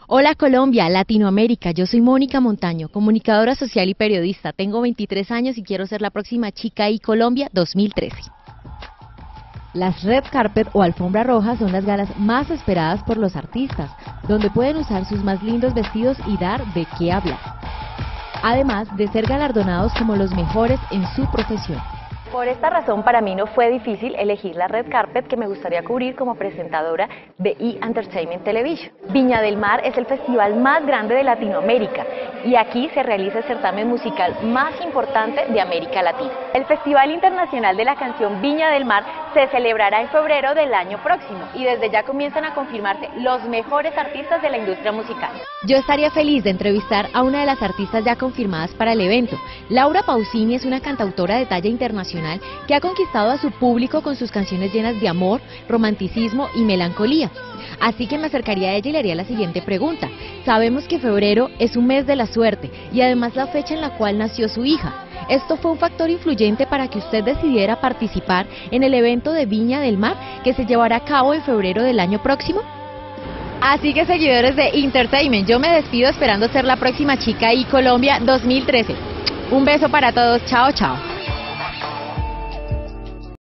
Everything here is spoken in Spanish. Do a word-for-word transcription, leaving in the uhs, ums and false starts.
Hola Colombia, Latinoamérica, yo soy Mónica Montaño, comunicadora social y periodista. Tengo veintitrés años y quiero ser la próxima Chica I Colombia dos mil trece. Las red carpet o alfombra roja son las galas más esperadas por los artistas, donde pueden usar sus más lindos vestidos y dar de qué hablar. Además de ser galardonados como los mejores en su profesión. Por esta razón, para mí no fue difícil elegir la red carpet que me gustaría cubrir como presentadora de E! Entertainment Television. Viña del Mar es el festival más grande de Latinoamérica y aquí se realiza el certamen musical más importante de América Latina. El Festival Internacional de la Canción Viña del Mar se celebrará en febrero del año próximo y desde ya comienzan a confirmarse los mejores artistas de la industria musical. Yo estaría feliz de entrevistar a una de las artistas ya confirmadas para el evento. Laura Pausini es una cantautora de talla internacional que ha conquistado a su público con sus canciones llenas de amor, romanticismo y melancolía. Así que me acercaría a ella y le haría la siguiente pregunta. Sabemos que febrero es un mes de la suerte y además la fecha en la cual nació su hija. ¿Esto fue un factor influyente para que usted decidiera participar en el evento de Viña del Mar que se llevará a cabo en febrero del año próximo? Así que seguidores de Entertainment, yo me despido esperando ser la próxima Chica I Colombia dos mil trece. Un beso para todos, chao chao.